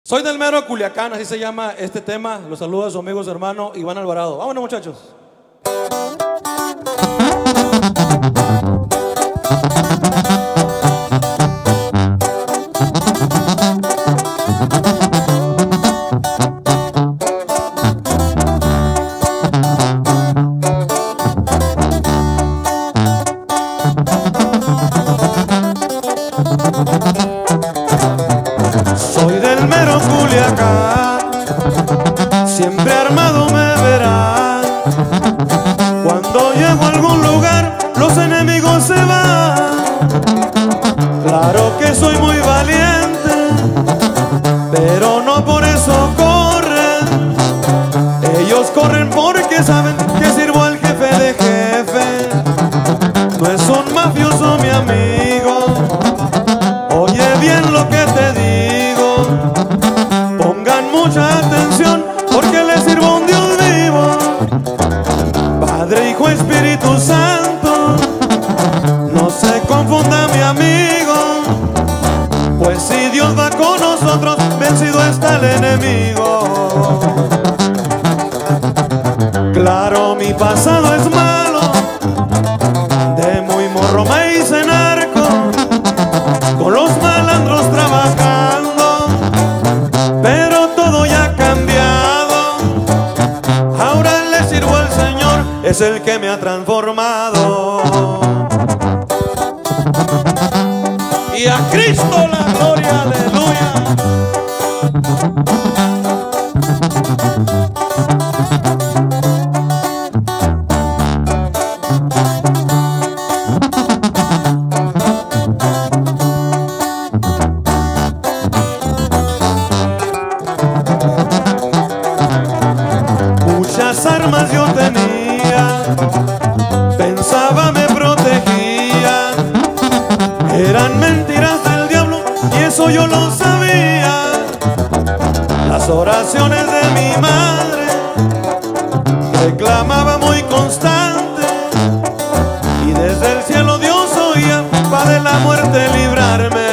Soy del mero Culiacán, así se llama este tema. Los saluda su amigo, su hermano Iván Alvarado. Vámonos, muchachos. Soy del mero Culiacán, siempre armado me verán. Cuando llego a algún lugar, los enemigos se van. Claro que soy muy valiente, pero no por eso corren. Ellos corren porque saben que sirvo al jefe de jefe. No es un mafioso mi amigo, oye bien lo que te digo. Pongan mucha atención porque les sirvo a un Dios vivo, Padre, Hijo, Espíritu Santo. No se confunda mi amigo, pues si Dios va con nosotros, vencido está el enemigo. Claro, mi pasado es malo, de muy morro me hice narco, con los malandros trabajando, pero todo ya ha cambiado. Ahora le sirvo al Señor, es el que me ha transformado. Y a Cristo la gloria, aleluya. Muchas armas yo tenía, pensaba me protegía. Eran mentiras del diablo y eso yo lo sabía. Las oraciones de mi madre reclamaba muy constante, y desde el cielo Dios oía para de la muerte librarme.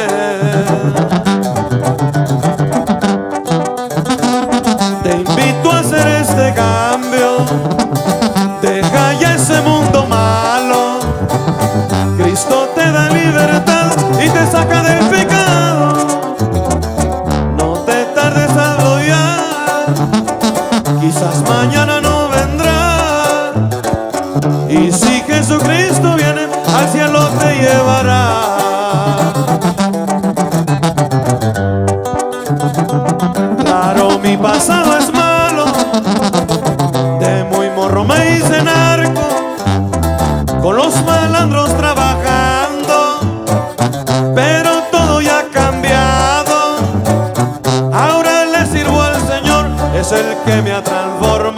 Te invito a hacer este cambio, deja ya ese mundo malo. Cristo te da libertad y te saca del pecado. No te tardes a gloriar, quizás mañana no vendrá. Y si Jesucristo viene, al cielo te llevará. Claro, mi pasado es malo, de muy morro me hice narco, con los malandros trabajando, pero todo ya ha cambiado. Ahora le sirvo al Señor, es el que me ha transformado.